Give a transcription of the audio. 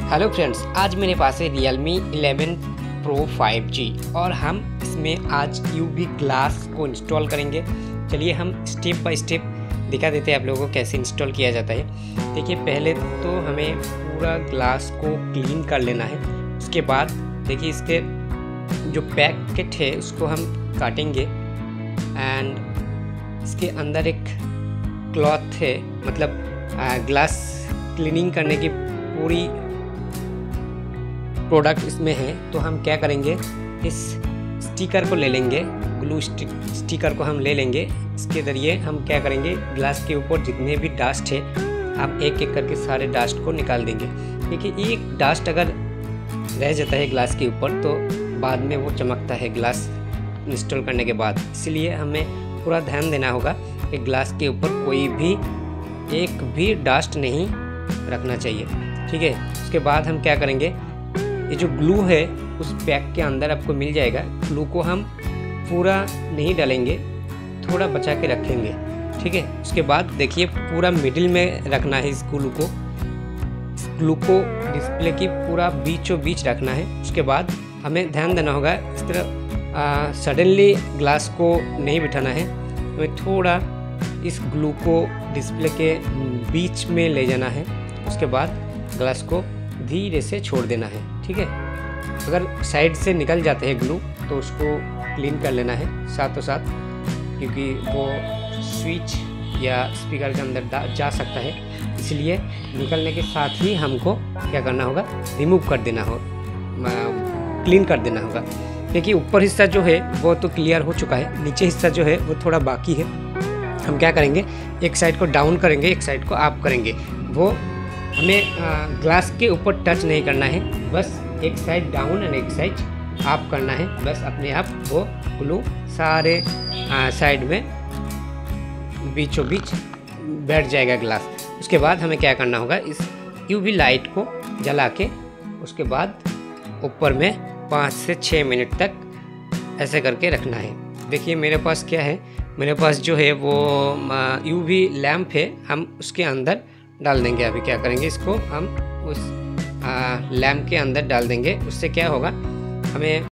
Hello friends, आज मेरे पास है Realme 11 Pro 5G और हम इसमें आज UV ग्लास को इंस्टॉल करेंगे। चलिए हम स्टेप बाय स्टेप दिखा देते हैं आप लोगों को कैसे इंस्टॉल किया जाता है। देखिए, पहले तो हमें पूरा ग्लास को क्लीन कर लेना है। उसके बाद देखिए इसके जो पैकेट है उसको हम काटेंगे एंड इसके अंदर एक क्लॉथ है, मतलब ग्लास क्लीनिंग करने की पूरी प्रोडक्ट इसमें है। तो हम क्या करेंगे, इस स्टिकर को ले लेंगे, ग्लू स्टिकर को हम ले लेंगे। इसके ज़रिए हम क्या करेंगे, ग्लास के ऊपर जितने भी डस्ट है हम एक एक करके सारे डस्ट को निकाल देंगे। देखिए, एक डस्ट अगर रह जाता है ग्लास के ऊपर तो बाद में वो चमकता है ग्लास इंस्टॉल करने के बाद। इसलिए हमें पूरा ध्यान देना होगा कि ग्लास के ऊपर कोई भी एक भी डस्ट नहीं रखना चाहिए, ठीक है। उसके बाद हम क्या करेंगे, ये जो ग्लू है उस पैक के अंदर आपको मिल जाएगा। ग्लू को हम पूरा नहीं डालेंगे, थोड़ा बचा के रखेंगे, ठीक है। उसके बाद देखिए पूरा मिडिल में रखना है इस ग्लू को। इस ग्लू को डिस्प्ले की पूरा बीचों बीच रखना है। उसके बाद हमें ध्यान देना होगा, इस तरह सडनली ग्लास को नहीं बिठाना है। हमें थोड़ा इस ग्लू को डिस्प्ले के बीच में ले जाना है। उसके बाद ग्लास को धीरे से छोड़ देना है, ठीक है। अगर साइड से निकल जाते हैं ग्लू तो उसको क्लीन कर लेना है साथों साथ, क्योंकि वो स्विच या स्पीकर के अंदर जा सकता है। इसलिए निकलने के साथ ही हमको क्या करना होगा, रिमूव कर देना हो, क्लीन कर देना होगा। देखिए ऊपर हिस्सा जो है वो तो क्लियर हो चुका है, नीचे हिस्सा जो है वो थोड़ा बाकी है। हम क्या करेंगे, एक साइड को डाउन करेंगे, एक साइड को अप करेंगे। वो हमें ग्लास के ऊपर टच नहीं करना है, बस एक साइड डाउन एंड एक साइड अप करना है। बस अपने आप वो ग्लू सारे साइड में बीचों बीच बैठ जाएगा ग्लास। उसके बाद हमें क्या करना होगा, इस यूवी लाइट को जला के उसके बाद ऊपर में 5 से 6 मिनट तक ऐसे करके रखना है। देखिए मेरे पास क्या है, मेरे पास जो है वो यूवी लैम्प है, हम उसके अंदर डाल देंगे। अभी क्या करेंगे, इसको हम उस लैम्प के अंदर डाल देंगे। उससे क्या होगा, हमें